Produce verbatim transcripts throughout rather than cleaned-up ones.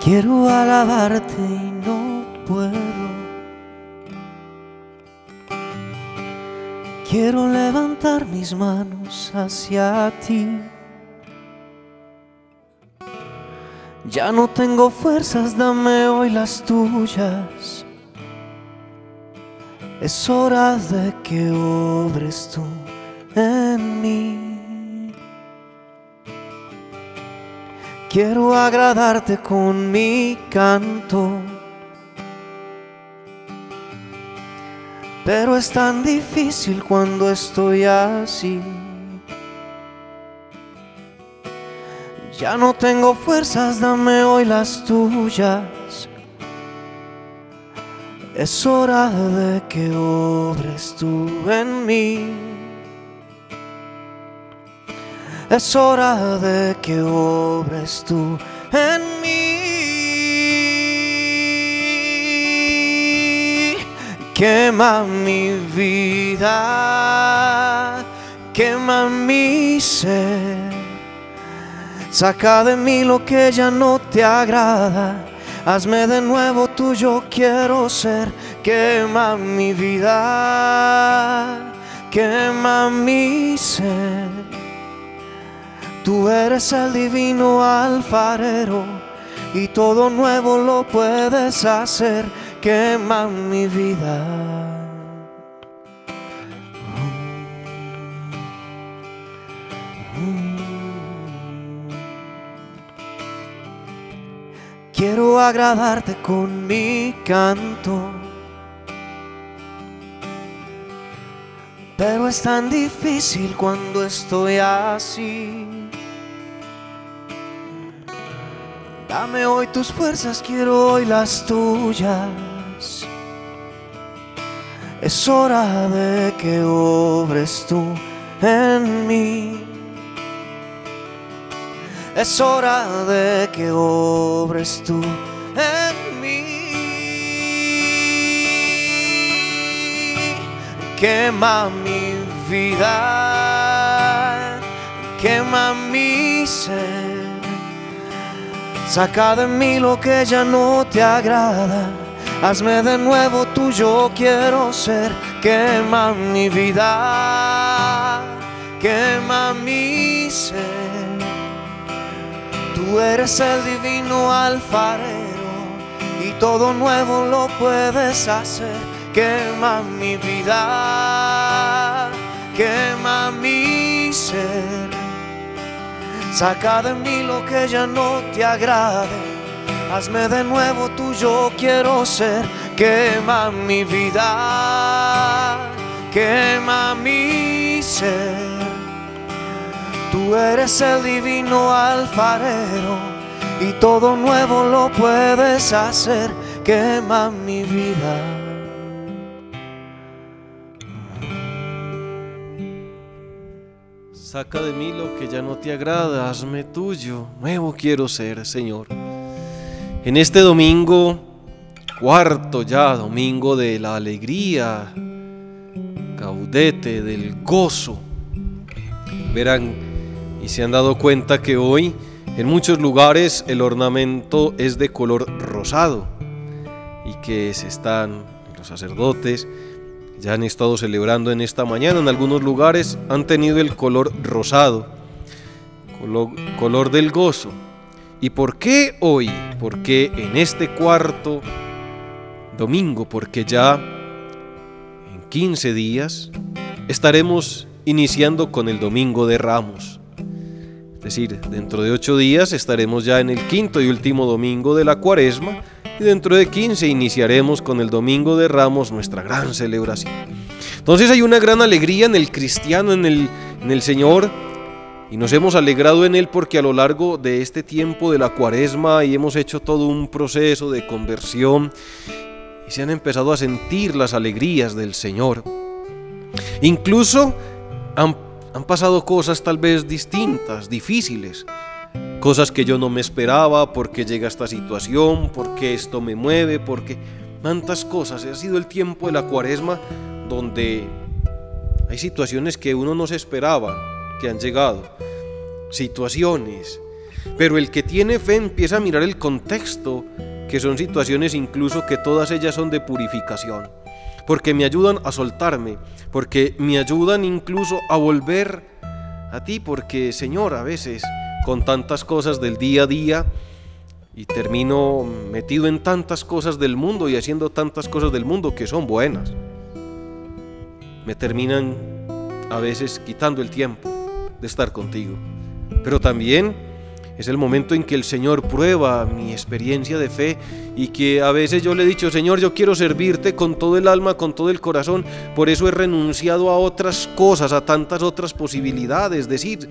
Quiero alabarte y no puedo. Quiero levantar mis manos hacia ti. Ya no tengo fuerzas, dame hoy las tuyas. Es hora de que obres tú en mí. Quiero agradarte con mi canto, pero es tan difícil cuando estoy así. Ya no tengo fuerzas, dame hoy las tuyas. Es hora de que obres tú en mí. Es hora de que obres tú en mí. Quema mi vida, quema mi ser. Saca de mí lo que ya no te agrada. Hazme de nuevo tuyo quiero ser. Quema mi vida, quema mi ser. Tú eres el divino alfarero y todo nuevo lo puedes hacer. Quema mi vida. Quiero agradarte con mi canto, pero es tan difícil cuando estoy así. Dame hoy tus fuerzas, quiero hoy las tuyas. Es hora de que obres tú en mí. Es hora de que obres tú en mí. Quema mi vida, quema mi ser. Saca de mí lo que ya no te agrada. Hazme de nuevo tuyo quiero ser. Quema mi vida, quema mi ser. Tú eres el divino alfarero y todo nuevo lo puedes hacer. Quema mi vida, quema mi ser. Saca de mí lo que ya no te agrade. Hazme de nuevo tuyo quiero ser. Quema mi vida, quema mi ser. Tú eres el divino alfarero y todo nuevo lo puedes hacer. Quema mi vida. Saca de mí lo que ya no te agrada, hazme tuyo, nuevo quiero ser, Señor. En este domingo, cuarto ya, domingo de la alegría, gaudete, del gozo, verán y se han dado cuenta que hoy en muchos lugares el ornamento es de color rosado y que se están, los sacerdotes ya han estado celebrando en esta mañana, en algunos lugares han tenido el color rosado, color, color del gozo. ¿Y por qué hoy? Porque en este cuarto domingo, porque ya en quince días estaremos iniciando con el Domingo de Ramos. Es decir, dentro de ocho días estaremos ya en el quinto y último domingo de la Cuaresma y dentro de quince iniciaremos con el Domingo de Ramos nuestra gran celebración. Entonces hay una gran alegría en el cristiano, en el, en el Señor, y nos hemos alegrado en Él porque a lo largo de este tiempo de la Cuaresma y hemos hecho todo un proceso de conversión y se han empezado a sentir las alegrías del Señor. Incluso han, han pasado cosas tal vez distintas, difíciles, cosas que yo no me esperaba, porque llega esta situación, porque esto me mueve, porque tantas cosas. Ha sido el tiempo de la Cuaresma donde hay situaciones que uno no se esperaba, que han llegado, situaciones Pero el que tiene fe empieza a mirar el contexto, que son situaciones incluso que todas ellas son de purificación, porque me ayudan a soltarme, porque me ayudan incluso a volver a ti, porque Señor, a veces con tantas cosas del día a día, y termino metido en tantas cosas del mundo y haciendo tantas cosas del mundo que son buenas, me terminan a veces quitando el tiempo de estar contigo. Pero también es el momento en que el Señor prueba mi experiencia de fe, y que a veces yo le he dicho: Señor, yo quiero servirte con todo el alma, con todo el corazón, por eso he renunciado a otras cosas, a tantas otras posibilidades, decir.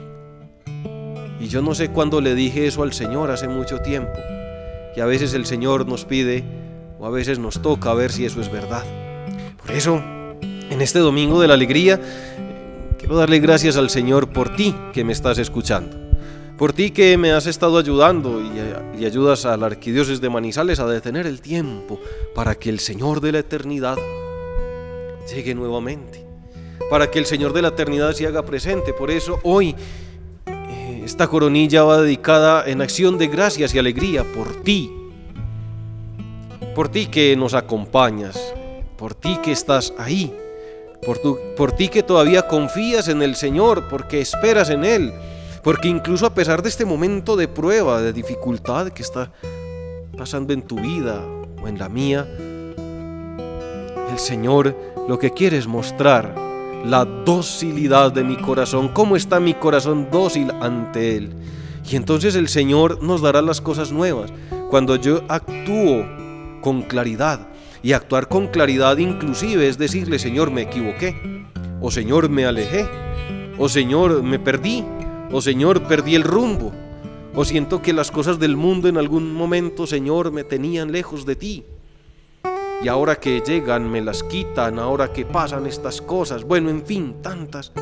Y yo no sé cuándo le dije eso al Señor, hace mucho tiempo, y a veces el Señor nos pide, o a veces nos toca ver si eso es verdad. Por eso, en este domingo de la alegría, quiero darle gracias al Señor por ti que me estás escuchando, por ti que me has estado ayudando y, y ayudas a la Arquidiócesis de Manizales a detener el tiempo para que el Señor de la eternidad llegue nuevamente, para que el Señor de la eternidad se haga presente. Por eso hoy eh, esta coronilla va dedicada en acción de gracias y alegría por ti, por ti que nos acompañas, por ti que estás ahí, por, tu, por ti que todavía confías en el Señor, porque esperas en Él, porque incluso a pesar de este momento de prueba, de dificultad que está pasando en tu vida o en la mía, el Señor lo que quiere es mostrar la docilidad de mi corazón, cómo está mi corazón dócil ante Él. Y entonces el Señor nos dará las cosas nuevas cuando yo actúo con claridad. Y actuar con claridad inclusive es decirle: Señor, me equivoqué, o Señor, me alejé, o Señor, me perdí, o Señor, perdí el rumbo, o siento que las cosas del mundo en algún momento, Señor, me tenían lejos de ti, y ahora que llegan me las quitan, ahora que pasan estas cosas, bueno, en fin, tantas.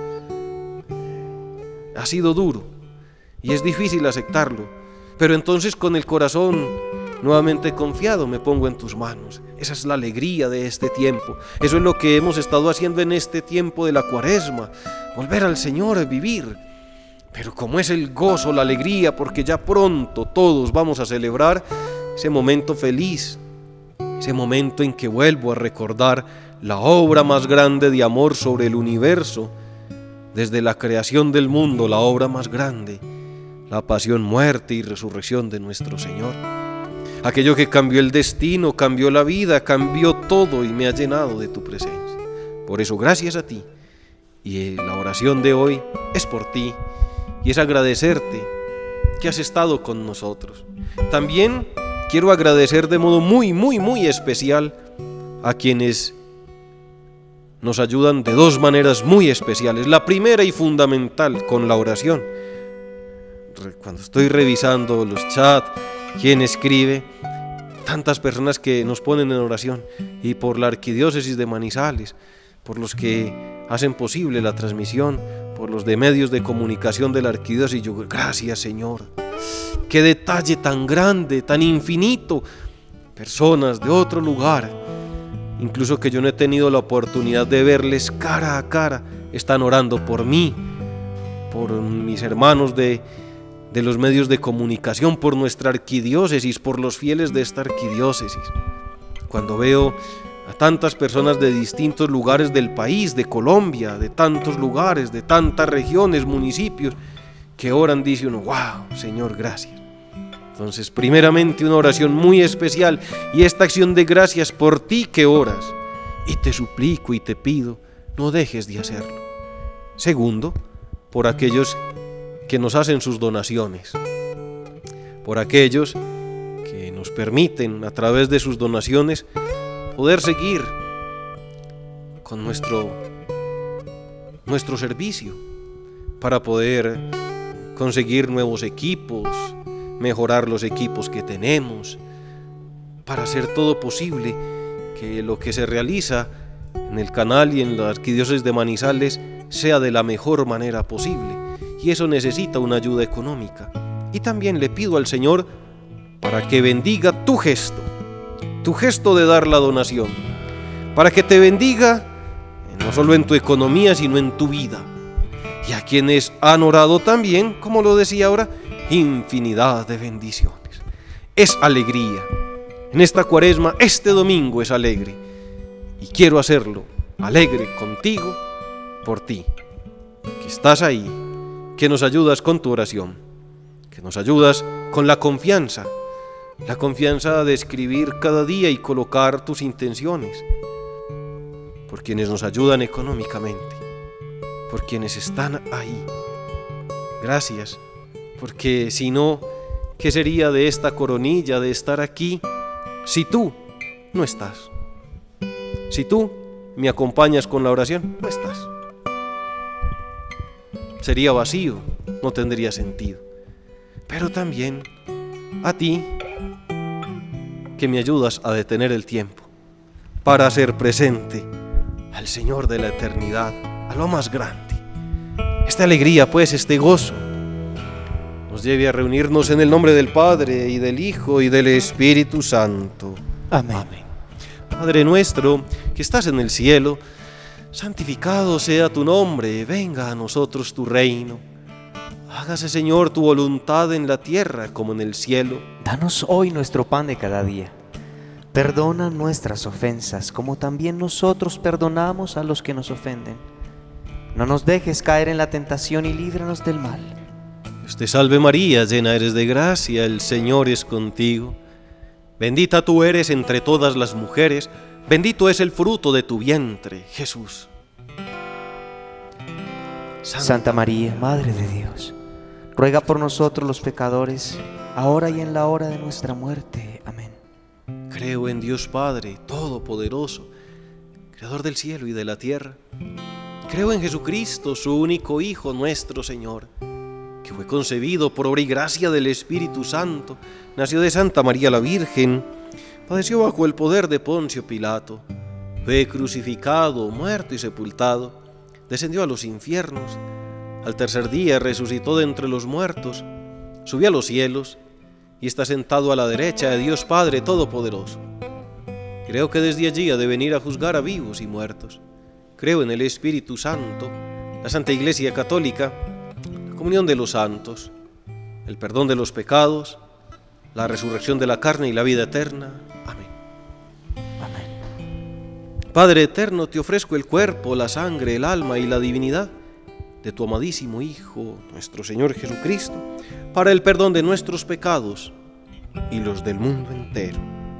Ha sido duro y es difícil aceptarlo, pero entonces con el corazón nuevamente confiado me pongo en tus manos. Esa es la alegría de este tiempo. Eso es lo que hemos estado haciendo en este tiempo de la Cuaresma, volver al Señor a vivir. Pero como es el gozo, la alegría, porque ya pronto todos vamos a celebrar ese momento feliz, ese momento en que vuelvo a recordar la obra más grande de amor sobre el universo, desde la creación del mundo, la obra más grande, la pasión, muerte y resurrección de nuestro Señor. Aquello que cambió el destino, cambió la vida, cambió todo y me ha llenado de tu presencia. Por eso, gracias a ti. Y la oración de hoy es por ti y es agradecerte que has estado con nosotros. También quiero agradecer de modo muy, muy, muy especial a quienes nos ayudan de dos maneras muy especiales. La primera y fundamental, con la oración. Cuando estoy revisando los chats, quién escribe, tantas personas que nos ponen en oración, y por la Arquidiócesis de Manizales, por los que hacen posible la transmisión, por los de medios de comunicación de la Arquidiócesis. Yo, gracias, Señor, qué detalle tan grande, tan infinito. Personas de otro lugar, incluso que yo no he tenido la oportunidad de verles cara a cara, están orando por mí, por mis hermanos de de los medios de comunicación, por nuestra arquidiócesis, por los fieles de esta arquidiócesis. Cuando veo a tantas personas de distintos lugares del país, de Colombia, de tantos lugares, de tantas regiones, municipios, que oran, dice uno, wow, Señor, gracias. Entonces, primeramente, una oración muy especial, y esta acción de gracias por ti que oras, y te suplico y te pido, no dejes de hacerlo. Segundo, por aquellos que nos hacen sus donaciones, por aquellos que nos permiten a través de sus donaciones poder seguir con nuestro, nuestro servicio, para poder conseguir nuevos equipos, mejorar los equipos que tenemos, para hacer todo posible que lo que se realiza en el canal y en la Arquidiócesis de Manizales sea de la mejor manera posible. Y eso necesita una ayuda económica. Y también le pido al Señor para que bendiga tu gesto, tu gesto de dar la donación, para que te bendiga no solo en tu economía, sino en tu vida. Y a quienes han orado también, como lo decía ahora, infinidad de bendiciones. Es alegría. En esta cuaresma, este domingo es alegre. Y quiero hacerlo alegre contigo, por ti, que estás ahí, que nos ayudas con tu oración, que nos ayudas con la confianza, la confianza de escribir cada día y colocar tus intenciones, por quienes nos ayudan económicamente, por quienes están ahí. Gracias, porque si no, ¿qué sería de esta coronilla, de estar aquí, si tú no estás? Si tú me acompañas con la oración, no estás. Sería vacío, no tendría sentido. Pero también a ti, que me ayudas a detener el tiempo para hacer presente al Señor de la eternidad, a lo más grande. Esta alegría, pues, este gozo, nos lleve a reunirnos en el nombre del Padre, y del Hijo, y del Espíritu Santo. Amén. Amén. Padre nuestro, que estás en el cielo, santificado sea tu nombre, venga a nosotros tu reino. Hágase, Señor, tu voluntad en la tierra como en el cielo. Danos hoy nuestro pan de cada día. Perdona nuestras ofensas, como también nosotros perdonamos a los que nos ofenden. No nos dejes caer en la tentación y líbranos del mal. Dios te salve María, llena eres de gracia, el Señor es contigo. Bendita tú eres entre todas las mujeres, bendito es el fruto de tu vientre, Jesús. Santa, Santa María, Madre de Dios, ruega por nosotros los pecadores, ahora y en la hora de nuestra muerte. Amén. Creo en Dios Padre Todopoderoso, Creador del cielo y de la tierra. Creo en Jesucristo, su único Hijo, nuestro Señor, que fue concebido por obra y gracia del Espíritu Santo, nació de Santa María la Virgen, padeció bajo el poder de Poncio Pilato, fue crucificado, muerto y sepultado, descendió a los infiernos, al tercer día resucitó de entre los muertos, subió a los cielos y está sentado a la derecha de Dios Padre Todopoderoso. Creo que desde allí ha de venir a juzgar a vivos y muertos. Creo en el Espíritu Santo, la Santa Iglesia Católica, la comunión de los santos, el perdón de los pecados, la resurrección de la carne y la vida eterna. Amén. Amén. Padre eterno, te ofrezco el cuerpo, la sangre, el alma y la divinidad de tu amadísimo Hijo, nuestro Señor Jesucristo, para el perdón de nuestros pecados y los del mundo entero.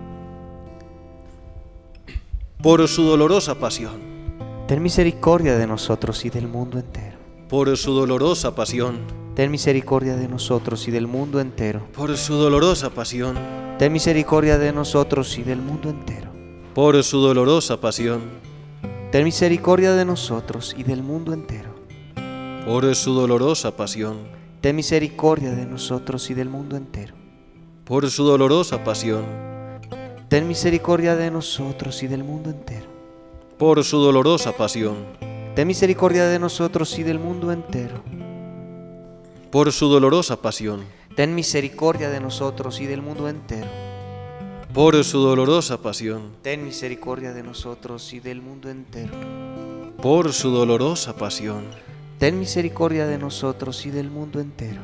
Por su dolorosa pasión, ten misericordia de nosotros y del mundo entero. Por su dolorosa pasión, ten misericordia de nosotros y del mundo entero. Por su dolorosa pasión, ten misericordia de nosotros y del mundo entero. Por su dolorosa pasión, ten misericordia de nosotros y del mundo entero. Por su dolorosa pasión, ten misericordia de nosotros y del mundo entero. Por su dolorosa pasión, ten misericordia de nosotros y del mundo entero. Por su dolorosa pasión, ten misericordia de nosotros y del mundo entero. Por su dolorosa pasión, ten misericordia de nosotros y del mundo entero. Por su dolorosa pasión, ten misericordia de nosotros y del mundo entero. Por su dolorosa pasión, ten misericordia de nosotros y del mundo entero.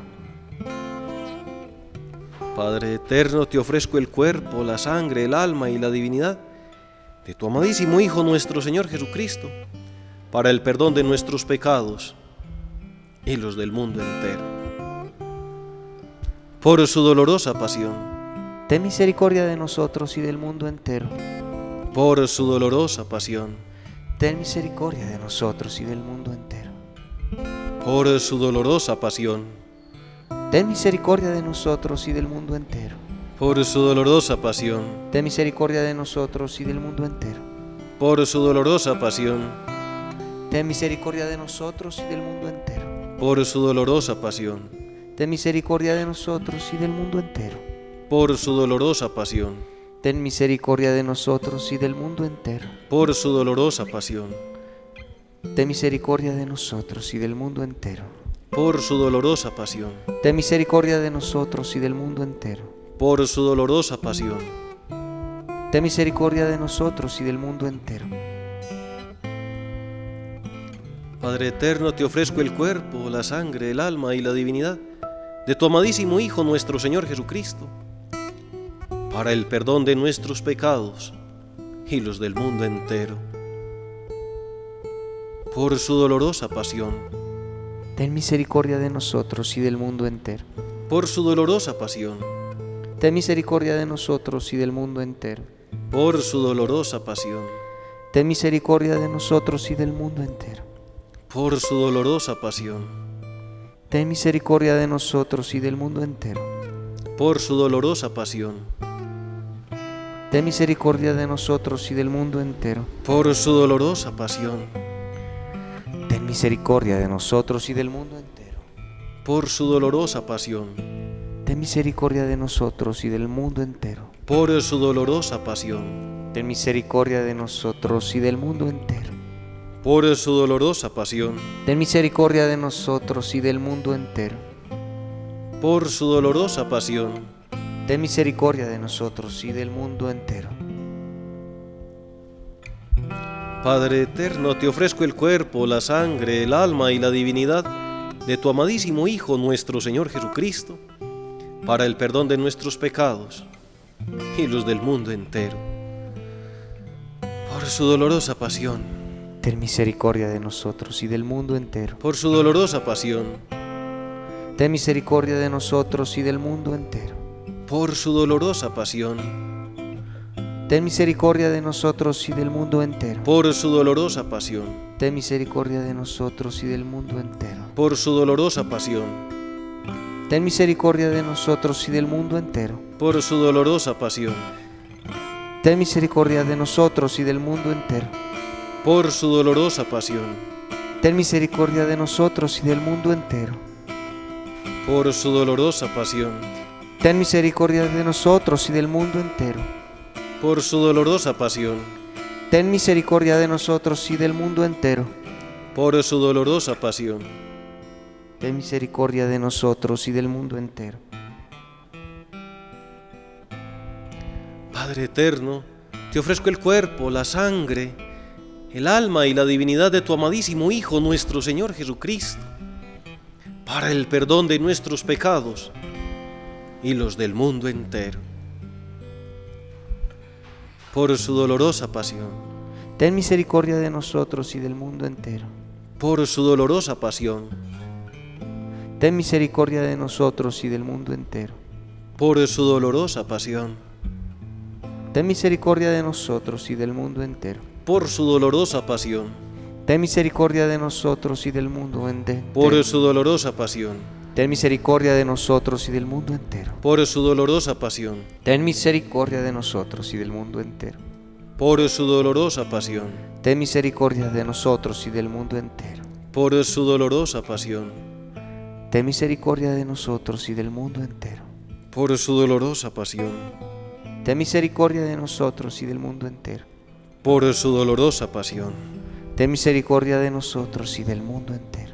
Padre eterno, te ofrezco el cuerpo, la sangre, el alma y la divinidad de tu amadísimo Hijo, nuestro Señor Jesucristo, para el perdón de nuestros pecados y los del mundo entero. Por su dolorosa pasión, ten misericordia de nosotros y del mundo entero. Por su dolorosa pasión, ten misericordia de nosotros y del mundo entero. Por su dolorosa pasión, ten misericordia de nosotros y del mundo entero. Por su dolorosa pasión, ten misericordia de nosotros y del mundo entero. Por su dolorosa pasión, ten misericordia de nosotros y del mundo entero. Por su dolorosa pasión, ten misericordia de nosotros y del mundo entero. Por su dolorosa pasión, ten misericordia de nosotros y del mundo entero. Por su dolorosa pasión, ten misericordia de nosotros y del mundo entero. Por su dolorosa pasión, ten misericordia de nosotros y del mundo entero. Por su dolorosa pasión, ten misericordia de nosotros y del mundo entero. Padre eterno, te ofrezco el cuerpo, la sangre, el alma y la divinidad de tu amadísimo Hijo nuestro Señor Jesucristo, para el perdón de nuestros pecados y los del mundo entero. Por su dolorosa pasión, ten misericordia de nosotros y del mundo entero. por su dolorosa pasión, Ten misericordia de nosotros y del mundo entero. por su dolorosa pasión, Ten misericordia de nosotros y del mundo entero. por su dolorosa pasión, Ten misericordia de nosotros y del mundo entero. por su dolorosa pasión, Ten misericordia de nosotros y del mundo entero. por su dolorosa pasión, Ten misericordia de nosotros y del mundo entero. por su dolorosa pasión, Ten misericordia de nosotros y del mundo entero. por su dolorosa pasión, Ten misericordia de nosotros y del mundo entero. por su dolorosa pasión, Ten misericordia de nosotros y del mundo entero. por su dolorosa pasión, Ten misericordia de nosotros y del mundo entero. Padre eterno, te ofrezco el cuerpo, la sangre, el alma y la divinidad de tu amadísimo Hijo, nuestro Señor Jesucristo, para el perdón de nuestros pecados y los del mundo entero. Por su dolorosa pasión, Ten misericordia de nosotros y del mundo entero. por su dolorosa pasión, Ten misericordia de nosotros y del mundo entero. por su dolorosa pasión, Ten misericordia de nosotros y del mundo entero. por su dolorosa pasión, Ten misericordia de nosotros y del mundo entero. por su dolorosa pasión, Ten misericordia de nosotros y del mundo entero. por su dolorosa pasión, Ten misericordia de nosotros y del mundo entero. por su dolorosa pasión, Ten misericordia de nosotros y del mundo entero. por su dolorosa pasión, Ten misericordia de nosotros y del mundo entero. por su dolorosa pasión, Ten misericordia de nosotros y del mundo entero. por su dolorosa pasión, Ten misericordia de nosotros y del mundo entero. Padre eterno, te ofrezco el cuerpo, la sangre, el alma y la divinidad de tu amadísimo Hijo, nuestro Señor Jesucristo, para el perdón de nuestros pecados y los del mundo entero. Por su dolorosa pasión, Ten misericordia de nosotros y del mundo entero. por su dolorosa pasión, Ten misericordia de nosotros y del mundo entero. por su dolorosa pasión, Ten misericordia de nosotros y del mundo entero. por su dolorosa pasión, Ten misericordia de nosotros y del mundo entero. por su dolorosa pasión, Ten misericordia de nosotros y del mundo entero. por su dolorosa pasión, Ten misericordia de nosotros y del mundo entero. por su dolorosa pasión, Ten misericordia de nosotros y del mundo entero. por su dolorosa pasión, Ten misericordia de nosotros y del mundo entero. por su dolorosa pasión, Ten misericordia de nosotros y del mundo entero. por su dolorosa pasión, Ten misericordia de nosotros y del mundo entero.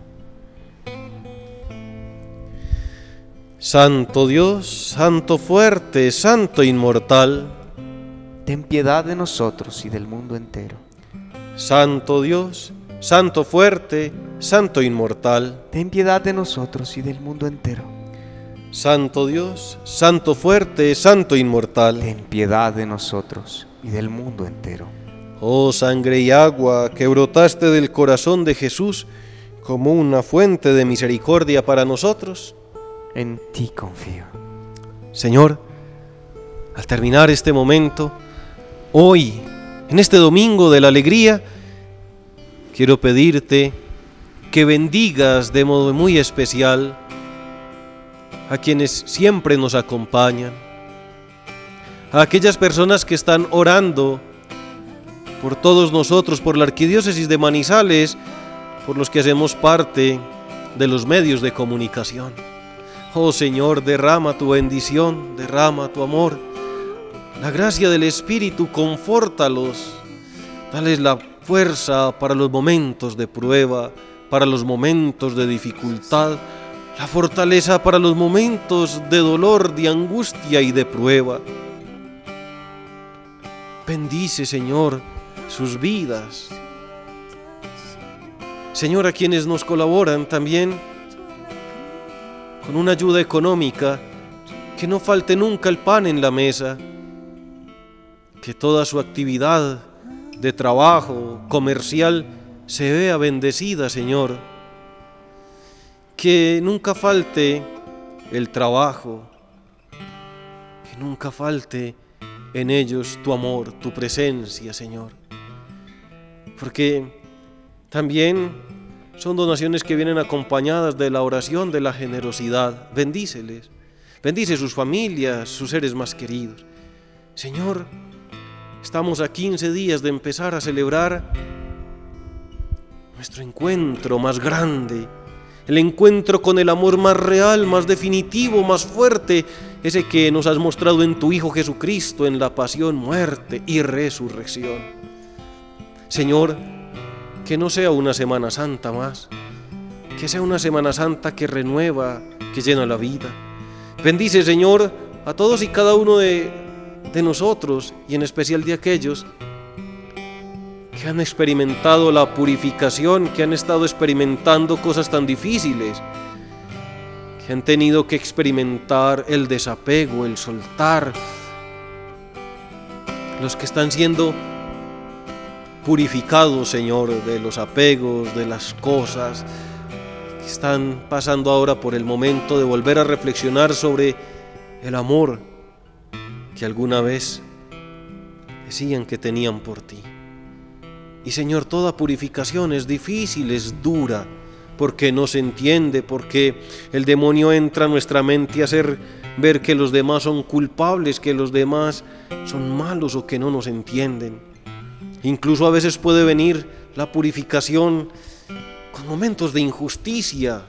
Santo Dios, Santo fuerte, Santo inmortal, Ten piedad de nosotros y del mundo entero. Santo Dios, Santo fuerte, Santo inmortal, Ten piedad de nosotros y del mundo entero. Santo Dios, Santo fuerte, Santo inmortal. Ten piedad de nosotros y del mundo entero. Oh sangre y agua que brotaste del corazón de Jesús como una fuente de misericordia para nosotros. En ti confío. Señor, al terminar este momento, hoy, en este domingo de la alegría, quiero pedirte que bendigas de modo muy especial a quienes siempre nos acompañan, a aquellas personas que están orando por todos nosotros, por la Arquidiócesis de Manizales, por los que hacemos parte de los medios de comunicación. Oh Señor, derrama tu bendición, derrama tu amor, la gracia del Espíritu, confórtalos, dales la fuerza para los momentos de prueba, para los momentos de dificultad, la fortaleza para los momentos de dolor, de angustia y de prueba. Bendice, Señor, sus vidas. Señor, a quienes nos colaboran también con una ayuda económica, que no falte nunca el pan en la mesa, que toda su actividad de trabajo comercial se vea bendecida, Señor, que nunca falte el trabajo, que nunca falte en ellos tu amor, tu presencia, Señor, porque también son donaciones que vienen acompañadas de la oración, de la generosidad. Bendíceles, bendice sus familias, sus seres más queridos. Señor, estamos a quince días de empezar a celebrar nuestro encuentro más grande, el encuentro con el amor más real, más definitivo, más fuerte, ese que nos has mostrado en tu Hijo Jesucristo, en la pasión, muerte y resurrección. Señor, que no sea una Semana Santa más, que sea una Semana Santa que renueva, que llena la vida. Bendice, Señor, a todos y cada uno de, de nosotros, y en especial de aquellos que han experimentado la purificación, que han estado experimentando cosas tan difíciles, que han tenido que experimentar el desapego, el soltar, los que están siendo purificados, Señor, de los apegos, de las cosas, que están pasando ahora por el momento de volver a reflexionar sobre el amor que alguna vez decían que tenían por ti. Y Señor, toda purificación es difícil, es dura, porque no se entiende, porque el demonio entra a nuestra mente a hacer ver que los demás son culpables, que los demás son malos o que no nos entienden. Incluso a veces puede venir la purificación con momentos de injusticia,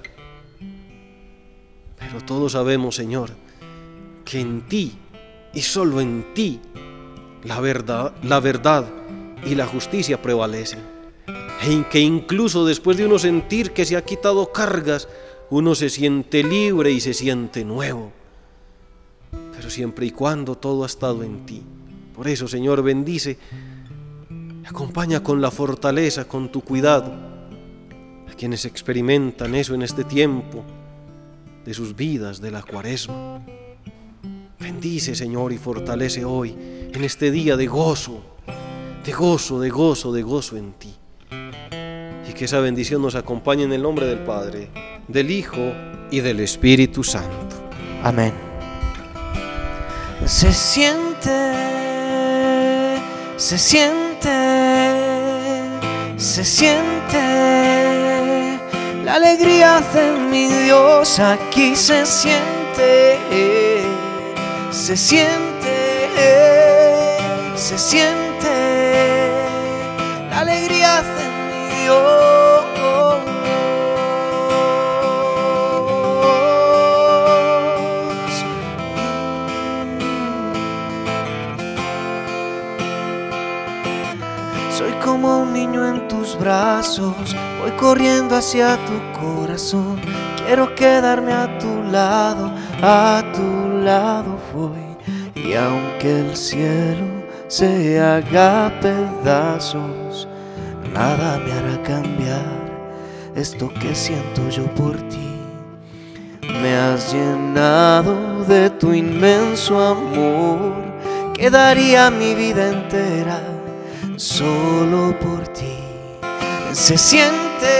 pero todos sabemos, Señor, que en ti y solo en ti la verdad, la verdad y la justicia prevalecen, en que incluso después de uno sentir que se ha quitado cargas, uno se siente libre y se siente nuevo, pero siempre y cuando todo ha estado en ti. Por eso, Señor, bendice, acompaña con la fortaleza, con tu cuidado, a quienes experimentan eso en este tiempo de sus vidas, de la Cuaresma. Bendice, Señor, y fortalece hoy, en este día de gozo, de gozo, de gozo, de gozo en ti. Y que esa bendición nos acompañe en el nombre del Padre, del Hijo y del Espíritu Santo. Amén. Se siente, se siente, se siente la alegría de mi Dios, aquí se siente, se siente, se siente la alegría de mi Dios. Soy como un niño en tus brazos, voy corriendo hacia tu corazón. Quiero quedarme a tu lado, a tu lado voy. Y aunque el cielo se haga pedazos, nada me hará cambiar esto que siento yo por ti. Me has llenado de tu inmenso amor, que daría mi vida entera solo por ti. Se siente,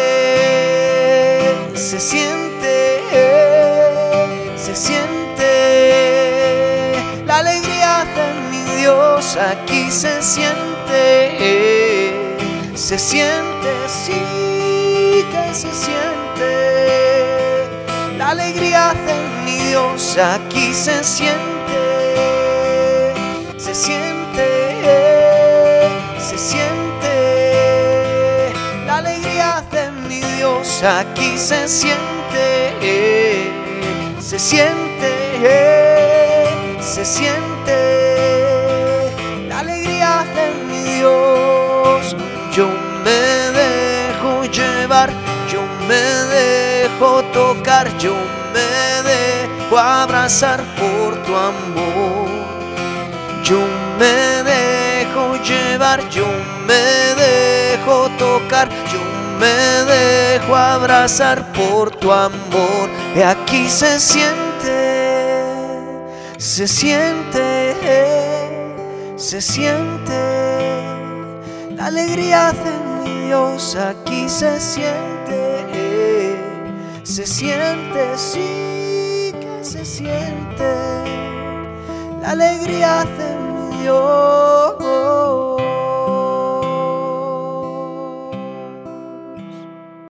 se siente, se siente la alegría de mi Dios, aquí se siente, se siente, sí que se siente la alegría de mi Dios, aquí se siente, se siente. Se siente la alegría de mi Dios, aquí se siente, se siente, se siente la alegría de mi Dios. Yo me dejo llevar, yo me dejo tocar, yo me dejo abrazar por tu amor. Yo me dejo llevar, yo me dejo tocar, yo me dejo abrazar por tu amor. Y aquí se siente, se siente, se siente la alegría de mi Dios. Aquí se siente, se siente, sí que se siente la alegría de mi Dios.